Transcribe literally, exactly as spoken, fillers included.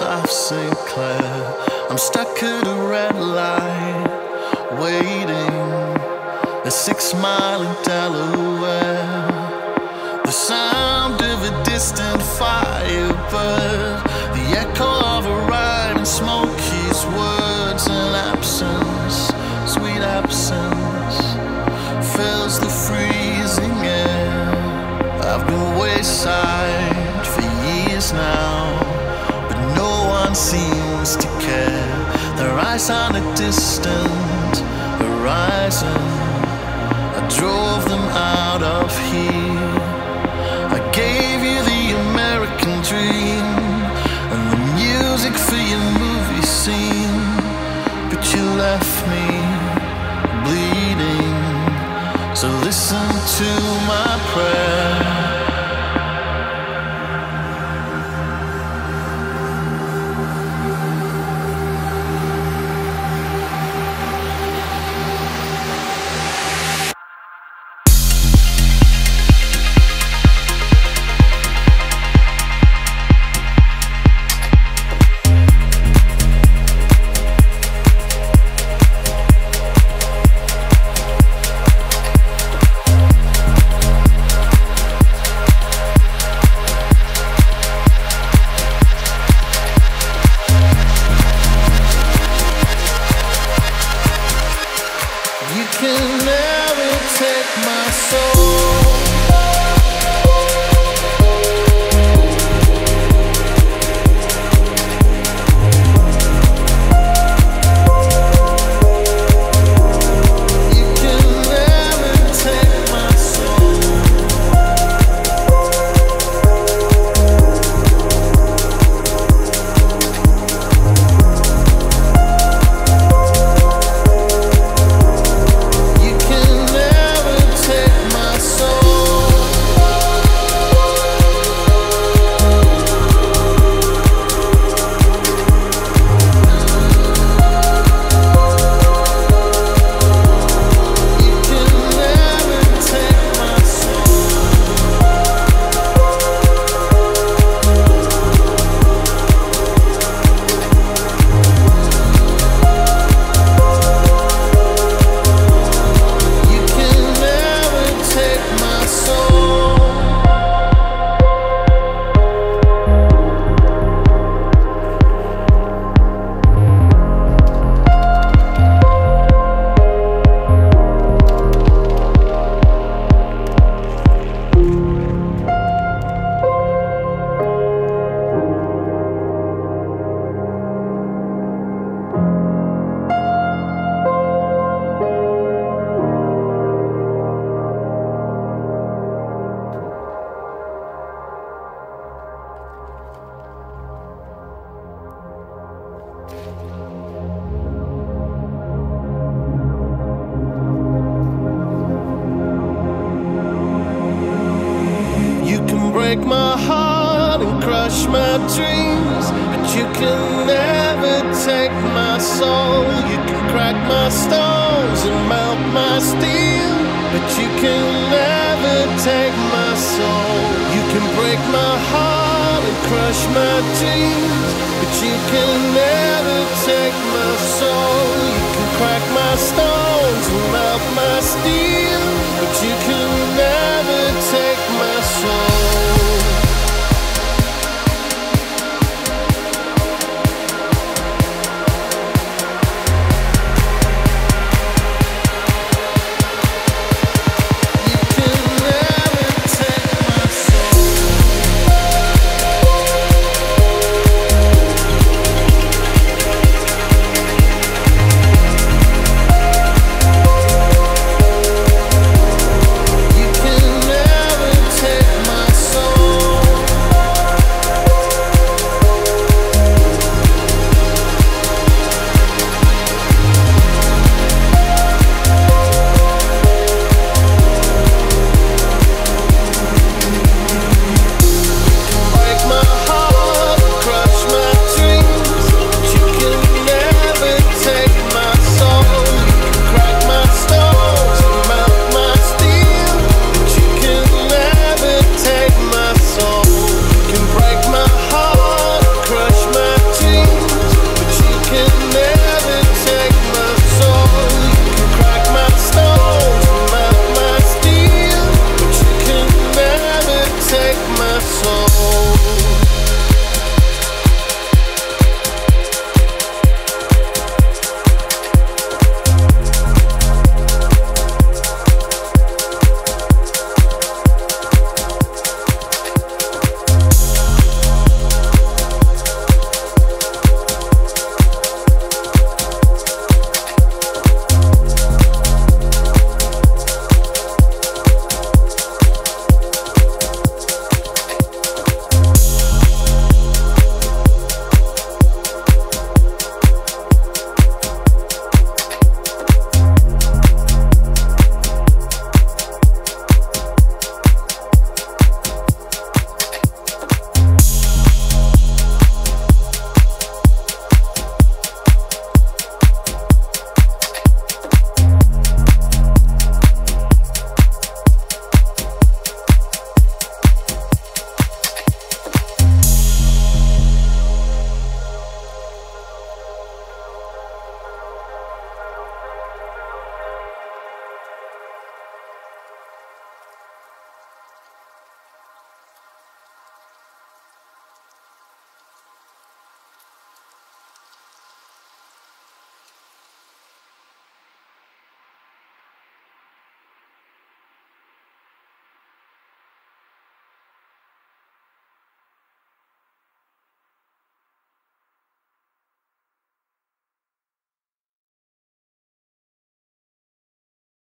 South Saint Clair. I'm stuck at a red light, waiting a six mile in Delaware. The sound of a distant firebird, the echo of a ride and Smokey's words, and absence, sweet absence, fills the freezing air. I've been wayside for years now, but no one seems to care. Their eyes on a distant horizon, I drove them out of here. I gave you the American dream and the music for your movie scene, but you left me bleeding. So listen to my prayer. You can never take my soul. Break my heart and crush my dreams, but you can never take my soul. You can crack my stones and melt my steel, but you can never take my soul. You can break my heart and crush my dreams, but you can never